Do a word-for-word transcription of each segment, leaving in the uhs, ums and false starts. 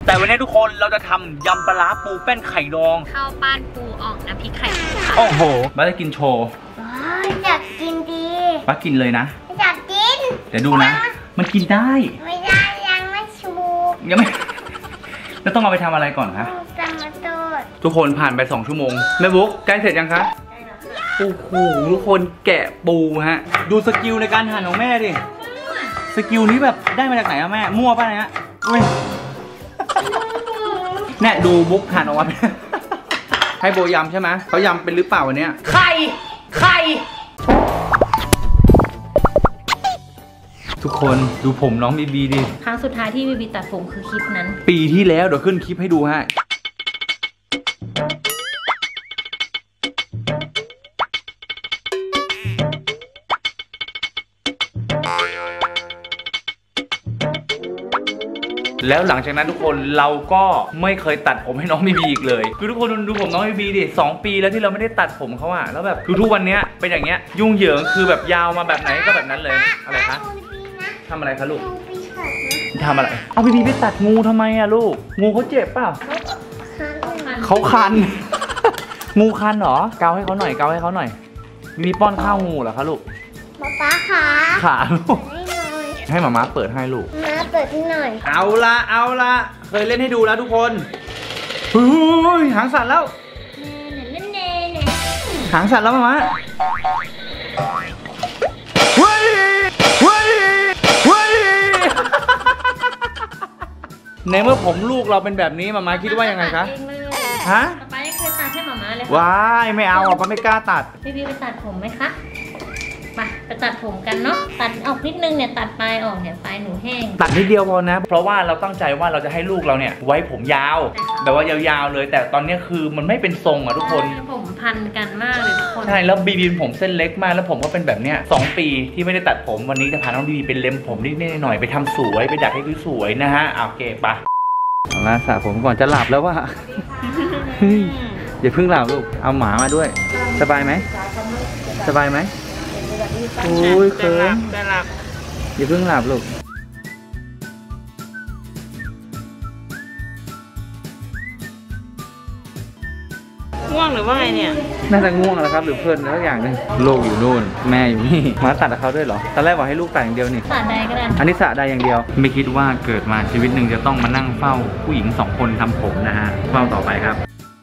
แต่วันนี้ทุกคนเราจะทำยำปลาร้าปูแป้นไข่ดองข้าวปั้นปูอ่องน้ำพริกไข่ค่ะโอ้โหมาจะกินโชว์อยากกินดีป้ากินเลยนะอยากกินเดี๋ยวดูนะมันกินได้ไม่ได้ยังไม่ชูยังไม่แล้วต้องเอาไปทำอะไรก่อนคะทุกคนผ่านไปสองชั่วโมงแม่บุ๊กใกล้เสร็จยังคะโอ้โหทุกคนแกะปูฮะดูสกิลในการหั่นของแม่ดิสกิลนี้แบบได้มาจากไหนอะแม่มั่วป่ะเนี่ยอุ้ยเนี่ยดูบุ๊กหั่นออกมาให้โบยำใช่ไหมเขายำเป็นหรือเปล่าวันนี้ไข่ไข่ทุกคนดูผมน้องบีบีดิครั้งสุดท้ายที่บีบีตัดผมคือคลิปนั้นปีที่แล้วเดี๋ยวขึ้นคลิปให้ดูฮะแล้วหลังจากนั้นทุกคนเราก็ไม่เคยตัดผมให้น้องบีบีอีกเลยคือทุกคนดูผมน้องบีบีดิสองปีแล้วที่เราไม่ได้ตัดผมเขาอะแล้วแบบคือทุกวันนี้เป็นอย่างเงี้ยยุ่งเหยิงคือแบบยาวมาแบบไหนก็แบบนั้นเลยอะไรคะทำอะไรคะลูกทำอะไรเอาบีบีไปตัดงูทำไมอะลูกงูเขาเจ็บเปล่าเขาคันงูคันเหรอเกาให้เขาหน่อยเกาให้เขาหน่อยบีบีป้อนข้าวงูเหรอคะลูกป๊าป๊าขาขาลูกให้หมาม้าเปิดให้ลูกมาเปิดให้หน่อยเอาละเอาละเคยเล่นให้ดูแล้วทุกคนเฮ้ยหางสั่นแล้วหางสั่นแล้วหมาม้าเฮ้ยเฮ้ยเฮ้ยในเมื่อผมลูกเราเป็นแบบนี้หมาม้าคิดว่ายังไงคะฮะป๊าไม่เคยตัดให้หมาม้าเลยว้ายไม่เอาอ่ะป๊าไม่กล้าตัดพี่พี่ไปตัดผมไหมคะมาไปตัดผมกันเนาะตัดออกนิดนึงเนี่ยตัดปลายออกเนี่ยปลายหนูแห้งตัดนิดเดียวพอนะเพราะว่าเราตั้งใจว่าเราจะให้ลูกเราเนี่ยไว้ผมยาวแบบว่ายาวๆเลยแต่ตอนนี้คือมันไม่เป็นทรงอ่ะทุกคนผมพันกันมากเลยทุกคนใช่แล้วบีบีผมเส้นเล็กมากแล้วผมก็เป็นแบบเนี้ยสองปีที่ไม่ได้ตัดผมวันนี้จะพาน้องบีบีเป็นเล็มผมนิดๆหน่อยๆไปทำสวยไปดัดให้สวยนะฮะโอเคปะเอาละสระผมก่อนจะหลับแล้วว่าอย่าเพิ่งหลับลูกเอาหมามาด้วยสบายไหมสบายไหมโอ้ยเขินจะหลับอย่าเพิ่งหลับลูกง่วงหรือว่าไงเนี่ยน่าจะง่วงแล้วครับหรือเพลินแล้วอย่างนึงลูกอยู่นู่นแม่อยู่นี่มาตัดกับเขาด้วยเหรอตอนแรกบอกให้ลูกตัดอย่างเดียวนี่สระใดก็ได้อันนี้สระใดอย่างเดียวไม่คิดว่าเกิดมาชีวิตหนึ่งจะต้องมานั่งเฝ้าผู้หญิงสองคนทำผมนะฮะเฝ้าต่อไปครับ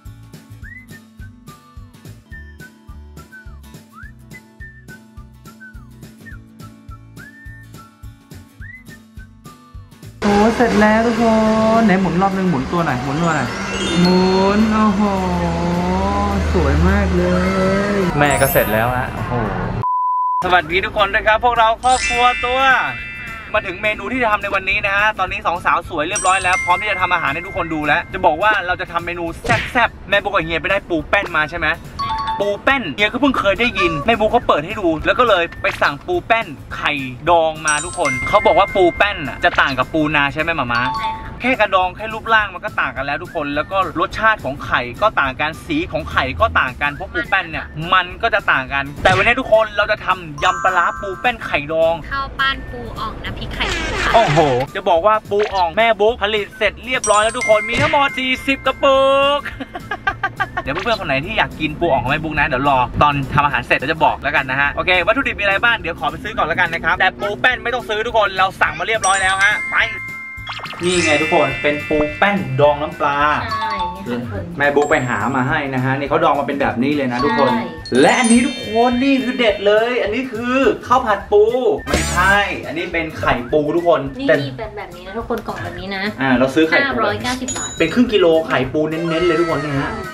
โอ้เสร็จแล้วทุกคนไหนหมุนรอบนึงหมุนตัวหน่อยหมุนตัวหน่อยหมุนโอ้โหสวยมากเลยแม่ก็เสร็จแล้วฮะโอ้โหสวัสดีทุกคนนะครับพวกเราครอบครัวตัวมาถึงเมนูที่จะทำในวันนี้นะฮะตอนนี้สองสาวสวยเรียบร้อยแล้วพร้อมที่จะทำอาหารให้ทุกคนดูแล้วจะบอกว่าเราจะทำเมนูแซ่บๆแม่บุ๊กกับเฮียไปได้ปูแป้นมาใช่ไหมปูแป้นเฮียก็เพิ่งเคยได้ยินแม่บุ๊กเขาเปิดให้ดูแล้วก็เลยไปสั่งปูแป้นไข่ดองมาทุกคนเขาบอกว่าปูแป้นจะต่างกับปูนาใช่ไหมหม่าม้าแค่กระดองแค่รูปร่างมันก็ต่างกันแล้วทุกคนแล้วก็รสชาติของไข่ก็ต่างกันสีของไข่ก็ต่างกันเพราะปูแป้นเนี่ยมันก็จะต่างกันแต่วันนี้ทุกคนเราจะทำยำปลาร้าปูแป้นไข่ดองข้าวปั้นปูอ่องน้ำพริกไข่โอ้โหจะบอกว่าปูอ่องแม่บุ๊กผลิตเสร็จเรียบร้อยแล้วทุกคนมีทั้งหมดสี่สิบกระปุกเดี๋ยวเพื่อนๆคนไหนที่อยากกินปูอ่องของแม่บุ๊กนะเดี๋ยวรอตอนทำอาหารเสร็จจะบอกแล้วกันนะฮะโอเควัตถุดิบมีอะไรบ้างเดี๋ยวขอไปซื้อก่อนแล้วกันนะครับแต่ปูแป้นไม่ต้องซื้อทุกคนเราสั่งมาเรียบร้อยแล้วฮะไปนี่ไงทุกคนเป็นปูแป้นดองน้ำปลาแม่บุ๊กไปหามาให้นะฮะนี่เขาดองมาเป็นแบบนี้เลยนะทุกคนและอันนี้ทุกคนนี่คือเด็ดเลยอันนี้คือข้าวผัดปูไม่ใช่อันนี้เป็นไข่ปูทุกคนนี่มีเป็นแบบนี้นะทุกคนกล่องแบบนี้นะอ่าเราซื้อไข่ปูห้าร้อยเก้าสิบบาทเป็นครึ่งกิโลไข่ปูเน้นๆเลยทุกคนนี่ฮะ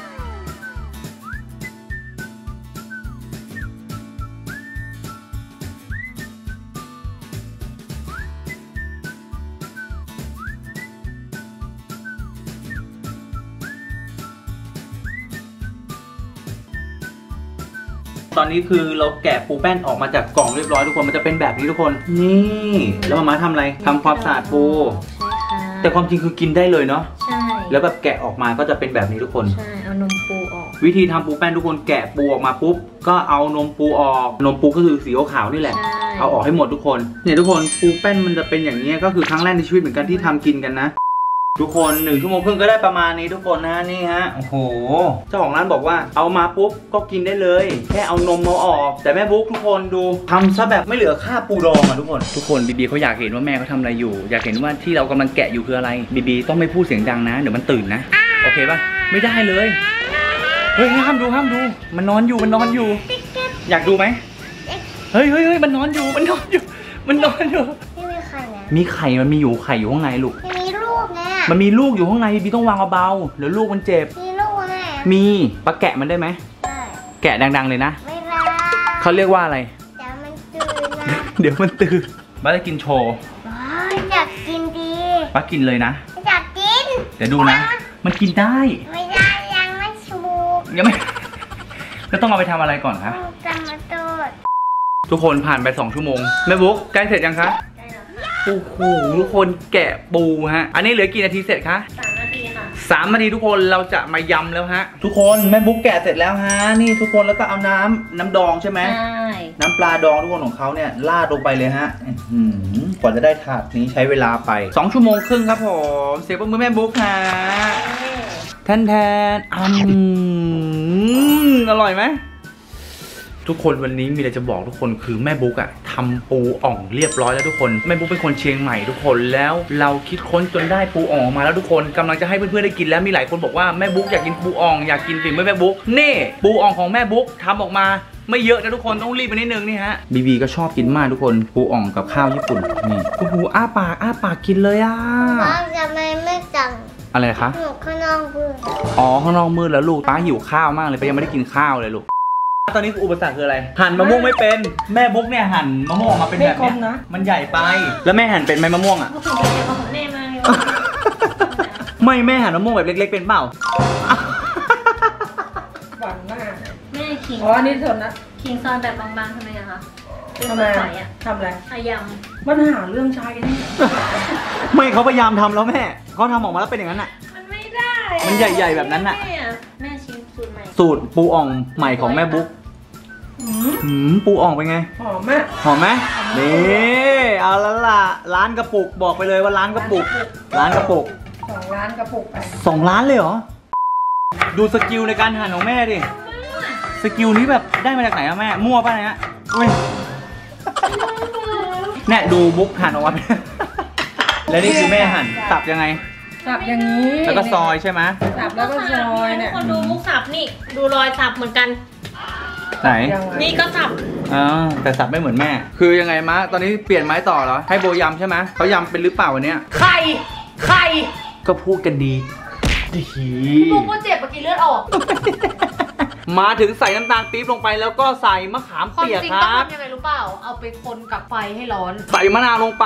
ตอนนี้คือเราแกะปูแป้นออกมาจากกล่องเรียบร้อยทุกคนมันจะเป็นแบบนี้ทุกคนนี่แล้วมาม่าทำอะไรทำความสะอาดปูแต่ความจริงคือกินได้เลยเนาะใช่แล้วแบบแกะออกมาก็จะเป็นแบบนี้ทุกคนใช่เอานมปูออกวิธีทำปูแป้นทุกคนแกะปูออกมาปุ๊บก็เอานมปูออกนมปูก็คือสีขาวนี่แหละเอาออกให้หมดทุกคนเนี่ยทุกคนปูแป้นมันจะเป็นอย่างนี้ก็คือครั้งแรกในชีวิตเหมือนกันที่ทำกินกันนะทุกคนหนึ่งชั่วโมงครึ่งก็ได้ประมาณนี้ทุกคนนะนี่ฮะโอ้โหเจ้าของร้านบอกว่าเอามาปุ๊บก็กินได้เลยแค่เอานมมาออกแต่แม่บุ๊กทุกคนดูทำซะแบบไม่เหลือค่าปูดองอ่ะทุกคนทุกคนบีบีเขาอยากเห็นว่าแม่เขาทำอะไรอยู่อยากเห็นว่าที่เรากำลังแกะอยู่คืออะไรบีบีต้องไม่พูดเสียงดังนะเดี๋ยวมันตื่นนะโอเคป่ะไม่ได้เลยเฮ้ยห้ามดูห้ามดูมันนอนอยู่มันนอนอยู่อยากดูไหมเฮ้ยเฮ้ยเฮ้ยมันนอนอยู่มันนอนอยู่มันนอนอยู่ไม่มีไข่นะมีไข่มันมีอยู่ไข่อยู่ข้างในลูกมีลูกเนี่ยมันมีลูกอยู่ข้างในบีต้องวางเบาๆเดี๋ยวลูกมันเจ็บมีลูกแน่มีปลาแกะมันได้ไหมได้แกะดังๆเลยนะไม่ได้เขาเรียกว่าอะไรเดี๋ยวมันตื่นนะเดี๋ยวมันตื่นป้าจะกินโชว์อยากกินดีป้ากินเลยนะอยากกินเดี๋ยวดูนะมันกินได้ไม่ได้ยังไม่ชูยังไม่แล้วต้องเอาไปทำอะไรก่อนคะจะมาตูดทุกคนผ่านไปสองชั่วโมงแม่บุ๊กใกล้เสร็จยังคะโอ้โหทุกคนแกะปูฮะอันนี้เหลือกี่นาทีเสร็จคะสามนาทีค่ะสามนาทีทุกคนเราจะมายำแล้วฮะทุกคนแม่บุ๊กแกะเสร็จแล้วฮะนี่ทุกคนแล้วก็เอาน้ำน้ำดองใช่ไหมใช่น้ำปลาดองทุกคนของเขาเนี่ยราดลงไปเลยฮะกว่าจะได้ถาดนี้ใช้เวลาไปสองชั่วโมงครึ่งครับผมเสียบมือแม่บุ๊กฮะแทนแทนอืมอร่อยไหมทุกคนวันนี้มีอะไรจะบอกทุกคนคือแม่บุ๊กอะทำปูอ่องเรียบร้อยแล้วทุกคนแม่บุ๊กเป็นคนเชียงใหม่ทุกคนแล้วเราคิดค้นจนได้ปูอ่องมาแล้วทุกคนกำลังจะให้เพื่อนๆได้กินแล้วมีหลายคนบอกว่าแม่บุ๊กอยากกินปูอ่องอยากกินฝีมือแม่บุ๊กนี่ปูอ่องของแม่บุ๊กทำออกมาไม่เยอะนะทุกคนต้องรีบไปนิดนึงนี่ฮะบีบีก็ชอบกินมากทุกคนปูอ่องกับข้าวญี่ปุ่นนี่โอ้โหอ้าปากอ้าปากกินเลยอ่ะป้าจะไม่ไม่จังอะไรคะข้างนอกมืดอ๋อข้างนอกมืดแล้วลูกป้าหิวข้าวมากเลยป้ายังไม่ได้กินข้าวเลยลูกตอนนี้อุปสรรคคืออะไรหั่นมะม่วงไม่เป็นแม่บุ๊กเนี่ยหั่นมะม่วงออกมาเป็นแบบนี้มันใหญ่ไปแล้วแม่หั่นเป็นไหมมะม่วงอ่ะแม่มาไม่แม่หั่นมะม่วงแบบเล็กๆเป็นเปล่าหวานมากแม่ขิงอ๋อนี่เถอะนะขิงซอยแบบบางๆทำไมอะคะทำไมทำอะไรพยายามมันหาเรื่องใช้นี่ไม่เขาพยายามทำแล้วแม่เขาทำออกมาแล้วเป็นอย่างนั้นอ่ะมันไม่ได้มันใหญ่ๆแบบนั้นอ่ะแม่ชิมสูตรใหม่สูตรปูอ่องใหม่ของแม่บุ๊กหืมปูอ่องเป็นไงหอมไหมหอมไหมนี่เอาละล่ะร้านกระปุกบอกไปเลยว่าร้านกระปุกร้านกระปุกสองล้านกระปุกไปสองล้านเลยเหรอดูสกิลในการหั่นของแม่ดิสกิลนี้แบบได้มาจากไหนอะแม่มั่วป่ะเนี่ยอุ้ยเนี่ยดูบุ๊กหั่นออกมาแล้วนี่คือแม่หั่นสับยังไงสับอย่างนี้แล้วก็ซอยใช่ไหมสับแล้วก็ซอยเนี่ยคนดูบุ๊กสับนี่ดูรอยสับเหมือนกันไหนนี่ก็สับอ๋อแต่สับไม่เหมือนแม่คือยังไงมะตอนนี้เปลี่ยนไม้ต่อเหรอให้โบยำใช่ไหมเขายำเป็นหรือเปล่าวันนี้ไข่ไข่ก็พูดกันดีพี่บุ๊กว่าเจ็บเมื่อกี้เลือดออกมาถึงใส่น้ำตาลปี๊บลงไปแล้วก็ใส่มะขามเปียกครับต้องทำยังไงรู้เปล่าเอาไปคนกับไฟให้ร้อนใส่มะนาวลงไป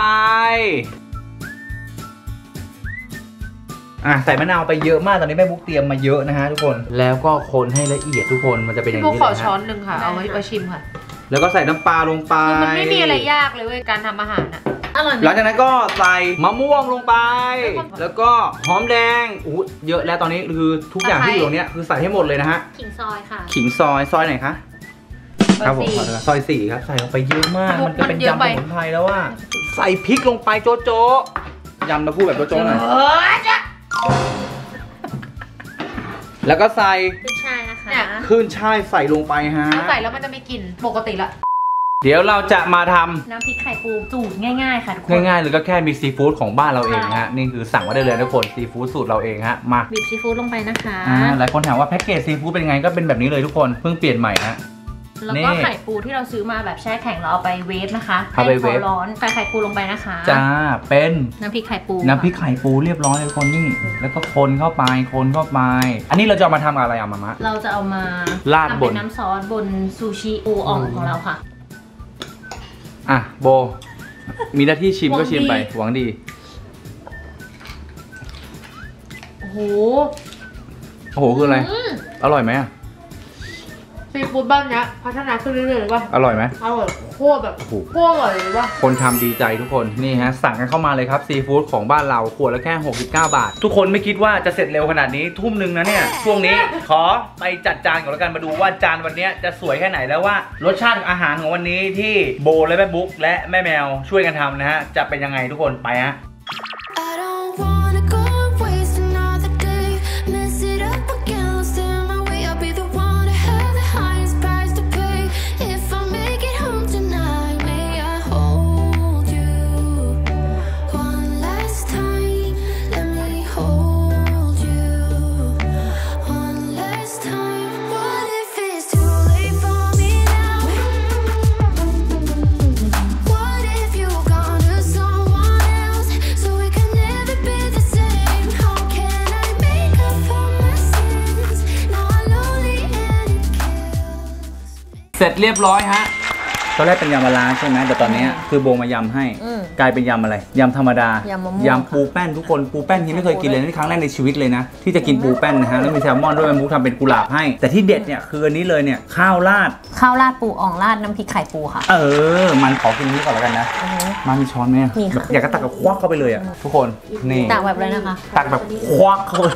อ่ะใส่มะนาวไปเยอะมากตอนนี้แม่บุ๊กเตรียมมาเยอะนะฮะทุกคนแล้วก็คนให้ละเอียดทุกคนมันจะเป็นอย่างนี้เลยนะบุ๊กขอช้อนหนึ่งค่ะเอาไว้ไว้ชิมค่ะแล้วก็ใส่น้ำปลาลงไปมันไม่มีอะไรยากเลยเว้ยการทำอาหารอ่ะอร่อยหลังจากนั้นก็ใส่มะม่วงลงไปแล้วก็หอมแดงอู้เยอะแล้วตอนนี้คือทุกอย่างที่อยู่ตรงนี้คือใส่ให้หมดเลยนะฮะขิงซอยค่ะขิงซอยซอยไหนคะครับผมซอยสี่ครับใส่ลงไปเยอะมากมันจะเป็นยำสมุนไพรแล้วว่าใส่พริกลงไปโจ๊ะโจ๊ะยำเราพูดแบบโจ๊ะโจ๊ะหน่อยแล้วก็ใส่ขึ้นช่ายนะคะขึ้นช่ายใส่ลงไปฮะใส่แล้วมันจะไม่กลิ่นปกติละเดี๋ยวเราจะมาทำน้ำพริกไข่ปูสูตรง่ายๆค่ะทุกคนง่ายๆหรือก็แค่มีซีฟู้ดของบ้านเราเองฮะนี่คือสั่งมาได้เลยทุกคนซีฟู้ดสูตรเราเองฮะมาบีบซีฟู้ดลงไปนะคะหลายคนถามว่าแพ็กเกจซีฟู้ดเป็นไงก็เป็นแบบนี้เลยทุกคนเพิ่งเปลี่ยนใหม่ฮะแล้วก็ไข่ปูที่เราซื้อมาแบบแช่แข็งเราเอาไปเวฟนะคะให้เขาร้อนใส่ไข่ปูลงไปนะคะจ้าเป็นน้ำพริกไข่ปูน้ำพริกไข่ปูเรียบร้อยเลยทุกคนนี่แล้วก็คนเข้าไปคนเข้าไปอันนี้เราจะเอามาทำอะไรอ่ะมามะเราจะเอามาราดบนน้ำซอสบนซูชิปูอ่องของเราค่ะอ่ะโบมีหน้าที่ชิมก็ชิมไปหวังดีโอ้โหโอ้โหคืออะไรอร่อยไหมอ่ะซีฟู้ดบ้านเนี้ยพัฒนาขึ้นเรื่อยๆเลยป่ะอร่อยไหมอร่อยโคตรแบบโคตรอร่อยเลยป่ะคนทำดีใจทุกคนนี่ฮะสั่งกันเข้ามาเลยครับซีฟู้ดของบ้านเราขวดละแค่หกสิบเก้าบาททุกคนไม่คิดว่าจะเสร็จเร็วขนาดนี้ทุ่มหนึ่งนะเนี่ยช่วงนี้ขอไปจัดจานก่อนแล้วกันมาดูว่าจานวันนี้จะสวยแค่ไหนแล้วว่ารสชาติอาหารของวันนี้ที่โบและแม่บุ๊กและแม่แมวช่วยกันทำนะฮะจะเป็นยังไงทุกคนไปฮะสร็จเรียบร้อยฮะตอนแรกเป็นยำมะระใช่ไหมแต่ตอนนี้คือโบมายำให้อืมกลายเป็นยำอะไรยำธรรมดายำมะม่วงยำปูแป้นทุกคนปูแป้นที่ไม่เคยกินเลยนี่ครั้งแรกในชีวิตเลยนะที่จะกินปูแป้นนะฮะแล้วมีแซลมอนด้วยแม่บุ๊กทำเป็นกุหลาบให้แต่ที่เด็ดเนี่ยคืออันนี้เลยเนี่ยข้าวราดข้าวราดปูอ่องราดน้ำพริกไข่ปูค่ะเออมันขอกินนี้ก่อนแล้วกันนะมามีช้อนไหมอะมีค่ะแบบอยากจะตักกับควักเข้าไปเลยอะทุกคนนี่ตักแบบเลยนะคะตักแบบควักเข้าไป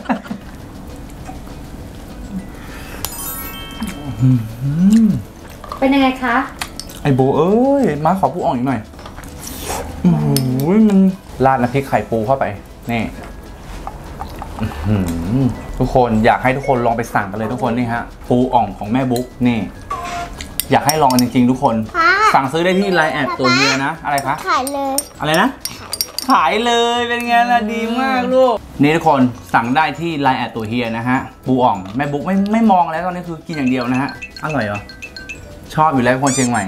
อืมเป็นยังไงคะไอโบเอ้ยมาขอผู้อ่องอีกหน่อยโอ้โหมันราดน้ำพริกไข่ปูเข้าไปนี่อื้อหือทุกคนอยากให้ทุกคนลองไปสั่งกันเลยทุกคนนี่ฮะปูอ่องของแม่บุ๊กนี่อยากให้ลองกันจริงๆทุกคนป้าสั่งซื้อได้ที่ไลน์แอดตัวเฮียนะอะไรคะขายเลยอะไรนะขายเลยเป็นไงล่ะดีมากลูกนี่ทุกคนสั่งได้ที่ไลน์แอดตัวเฮียนะฮะปูอ่องแม่บุ๊กไม่ไม่มองแล้วตอนนี้คือกินอย่างเดียวนะฮะอร่อยเหรอชอบอยู่แล้วคนเชียงใหม่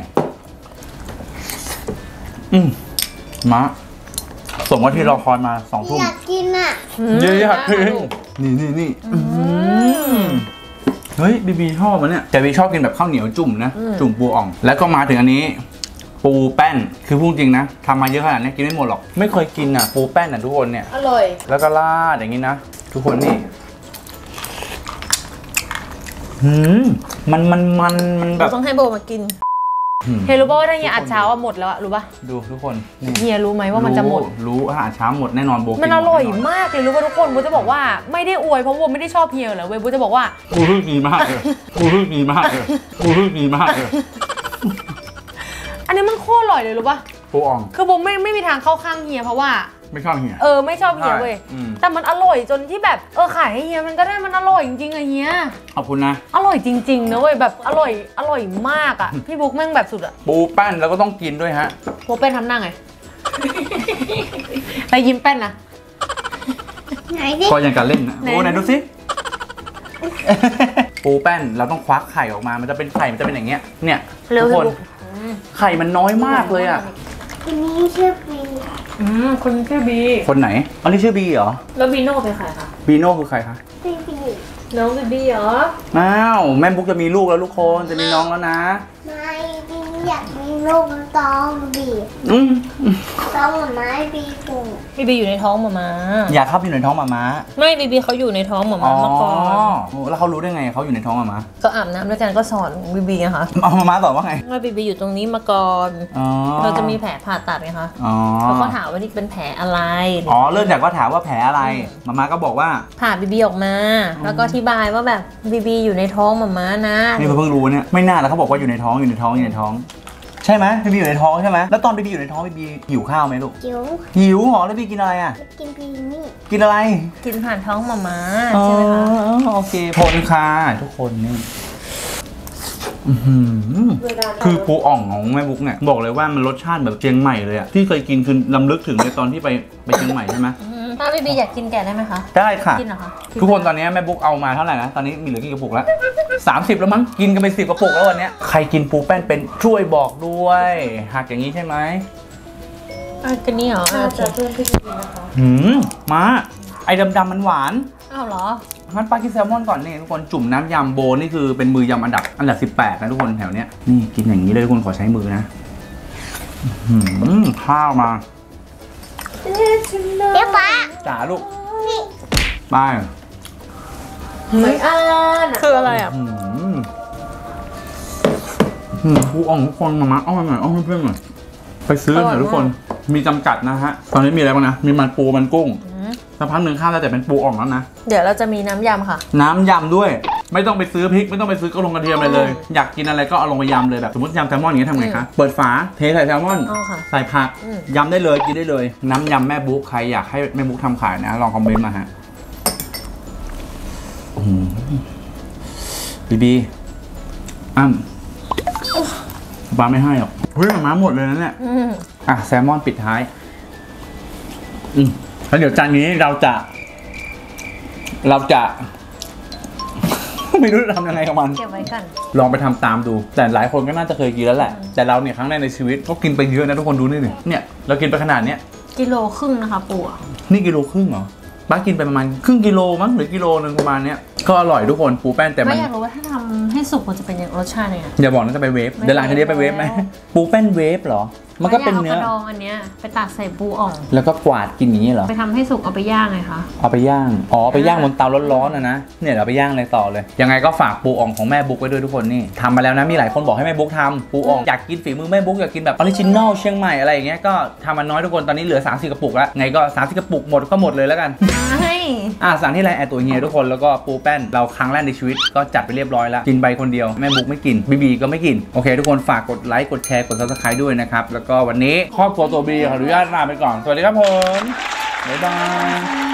อืมมาสมว่าที่รอคอยมาสองทุ่มอยากกินอ่ะเยอะอยากกินนี่นี่นี่เฮ้ยบีบีชอบมันเนี่ยแต่บีชอบกินแบบข้าวเหนียวจุ่มนะจุ่มปูอ่องแล้วก็มาถึงอันนี้ ปูแป้นคือพูดจริงนะทำมาเยอะขนาดนี้กินไม่หมดหรอกไม่เคยกินอ่ะปูแป้นอ่ะทุกคนเนี่ยอร่อยแล้วก็ราดอย่างนี้นะทุกคนนี่หืมมันมันมันมันแบบต้องให้โบมากินเฮียรู้ป่ะว่าถ้าเฮียอัดเช้าอะหมดแล้วอะรู้ป่ะดูทุกคนนี่เฮียรู้ไหมว่ามันจะหมดรู้รู้อาหารเช้าหมดแน่นอนโบกิมันอร่อยหดแน่นนมากเลยรู้ป่ะทุกคนโบจะบอกว่าไม่ได้อวยเพราะโบไม่ได้ชอบเฮียเหรอเว้ยโบจะบอกว่ากูรู้ดีมากเลยกูรู้ดีมากเลยกูรู้ดีมากเลยอันนี้มันโคตรอร่อยเลยรู้ป่ะปูอ่องคือโบไม่ไม่มีทางเข้าข้างเฮียเพราะว่าไม่ชอบเหี่ยเออไม่ชอบเฮียเว้ยอืมแต่มันอร่อยจนที่แบบเออขายให้เฮียมันก็ได้มันอร่อยจริงๆอะเฮียขอบคุณนะอร่อยจริงๆนะเว้ยแบบอร่อยอร่อยมากอะพี่บุ๊กแม่งแบบสุดอะปูแป้นแล้วก็ต้องกินด้วยฮะโบเป็นทำหน้าไง ไปยิ้มแป้นนะไหนดิก็ยังการเล่นนะไหนโอ้ไหนดูสิ ปูแป้นเราต้องควักไข่ออกมามันจะเป็นไข่มันจะเป็นอย่างเงี้ยเนี่ยทุกคนไข่มันน้อยมากเลยอ่ะทีนี้ชื่อปีอืมคนชื่อบีคนไหนอันนี้ชื่อบีเหรอแล้วบีโน่เป็นใครคะบีโน่คือใครคะปีปีน้องบีบีเหรออ้าวแม่บุ๊กจะมีลูกแล้วลูกคนจะมีน้องแล้วนะไม่ปีอยากมีลูกตองบีอืมต้องเหมือนไม้ปีปูบีบีอยู่ในท้องหมามาอยากเข้าไปอยู่ในท้องหมาม้าไม่บีบีเขาอยู่ในท้องหมาอ๋มาอมาก่อนโอ้แล้วเขารู้ได้ไงเขาอยู่ในท้องหมาม้าก็อาบน้ำด้วยกันก็สอนบีบีนะคะเอาหมาม้าตอบว่าไงว่าบีบีอยู่ตรงนี้มาก่อนอ๋อเราจะมีแผลผ่าตัดไงคะอ๋อเขาก็ถามว่านี่เป็นแผลอะไรอ๋อเริ่มจากว่าถามว่าแผลอะไรหมาม้าก็บอกว่าผ่าบีบีออกมา แล้วก็อธิบายว่าแบบบีบีอยู่ในท้องหมามานะนี่เพิ่งรู้เนี่ยไม่น่าแล้วเขาบอกว่าอยู่ในท้องอยู่ในท้องอยู่ในท้อง ใช่ไหมบีบีอยู่ในท้องใช่ไหมแล้วตอนบีบีอยู่ในท้องบีบีหิวข้าวไหมลูกจิ๋วหิวเหรอแล้วบีกินอะไรอ่ะกินปีนี่กินอะไรกินผ่านท้องหมามาอ๋อใช่ไหมคะโอเคทนค่ะทุกคนนี่อื้อหือคือปูอ่องของแม่บุ๊กเนี่ยบอกเลยว่ามันรสชาติแบบเชียงใหม่เลยอะที่เคยกินคือลำลึกถึงในตอนที่ไปไปเชียงใหม่ใช่ไหมอืมถ้าบีบีอยากกินแกะได้ไหมคะได้ค่ะกินเหรอคะทุกคนตอนนี้แม่บุ๊กเอามาเท่าไหร่นะตอนนี้มีเหลือกี่กระปุกแล้วสามสิบแล้วมั้งกินกันไปสิบกระปุกแล้ววันเนี้ยใครกินปูแป้นเป็นช่วยบอกด้วยหักอย่างนี้ใช่ไหมอ่ะกันนี่เหรออ่ะจะเพิ่มพริกกินนะคะหืมมาไอ้ดำๆมันหวานอ้าวเหรองั้นปลากินแซลมอนก่อนนี่ทุกคนจุ่มน้ำยำโบนี่คือเป็นมือยำอันดับอันดับสิบแปดนะทุกคนแถวเนี้ยนี่กินอย่างนี้เลยทุกคนขอใช้มือนะหืมข้าวมาเดี๋ยวป้าจ๋าลูกนี่ไปไม่อ่านอะคืออะไรอ่ะหืมหืมปูอ่องทุกคนมามาอ้อนหน่อยอ้อนเพื่อนๆหน่อยไปซื้อหน่อยทุกคนมีจำกัดนะฮะตอนนี้มีอะไรบ้างนะมีมันปูมันกุ้งสักพักหนึ่งข้าวแล้วแต่เป็นปูอ่องแล้วนะเดี๋ยวเราจะมีน้ำยำค่ะน้ำยำด้วย ไม่ต้องไปซื้อพริกไม่ต้องไปซื้อกระลงกระเทียมอะไรเลย อยากกินอะไรก็เอาลงไปยำเลยแบบสมมติยำแซลมอนอย่างนี้ทำไงคะเปิดฝาเทใส่แซลมอนอ๋อค่ะใส่ผักอืมยำได้เลยกินได้เลย น้ำยำแม่บุ๊กใครอยากให้แม่บุ๊กทำขายนะลองคอมเมนต์มาฮะอื้อหือบีบีอ้ำบ้าไม่ให้หรอกเฮ้ยมาหมดเลยนะเนี่ยอืมอ่ะแซลมอนปิดท้ายอืมแล้วเดี๋ยวจานนี้เราจะ เราจะ ไม่รู้จะทำยังไงกับมันเก็บไว้กันลองไปทำตามดู แต่หลายคนก็น่าจะเคยกินแล้วแหละ แต่เราเนี่ยครั้งแรกในชีวิตก็กินไปเยอะนะทุกคนดูนี่เนี่ยเรากินไปขนาดเนี้ยกิโลครึ่งนะคะปู่อะนี่กิโลครึ่งเหรอป้ากินไปประมาณครึ่งกิโลมั้งหรือกิโลนึงประมาณเนี้ยก็อร่อยทุกคนปูแป้นแต่มัไม่นอยากรู้ว่าถ้าทำให้สุกมันจะเป็นยังรสชาติยังไงอย่าบอกนะจะไปเวฟเดี๋ยวหลังจากนี้ไปเวฟไหมปูแป้นเวฟเหรอมันก็เป็นเนื้อไม่ยากากระดองอันเนี้ยไปตัดใส่ปูอ่องแล้วก็กวาดกินอย่างนี้เหรอไปทำให้สุกเอาไปย่างไงคะเอาไปย่างอ๋อไปย่างบนเตาร้อนๆนะนะเนี่ยเดี๋ยวเอาไปย่างเลยต่อเลยยังไงก็ฝากปูอ่องของแม่บุ๊กไว้ด้วยทุกคนนี่ทำมาแล้วนะมีหลายคนบอกให้แม่บุ๊กทำปูอ่องอยากกินฝีมือแม่บุ๊กอยากกินแบบออริจินอลเชียงใหม่อะไรอย่างเงี้ยก็ทำมาน้อยทุกคนตอนนี้เหลือสามสิบกระปุกแล้วไงก็สามสิบกระปุกหมดก็หมดเลยแล้วกันใช่อ่ะสั่งที่ไลน์แอดตัวเฮียทุกคนแล้วก็ปูแป้นเราครั้งแรกในชีวิตก็จัดไปเรียบร้อยแล้วกินไปคนเดียวแม่บุ๊กไม่กินบีบีก็ไม่กินโอเคทุกคนฝากกดไลค์กดแชร์กด ซับสไครบ์ ด้วยนะครับแล้วก็วันนี้ครอบครัวตัวบีขออนุญาตลาไปก่อนสวัสดีครับผมบ๊ายบาย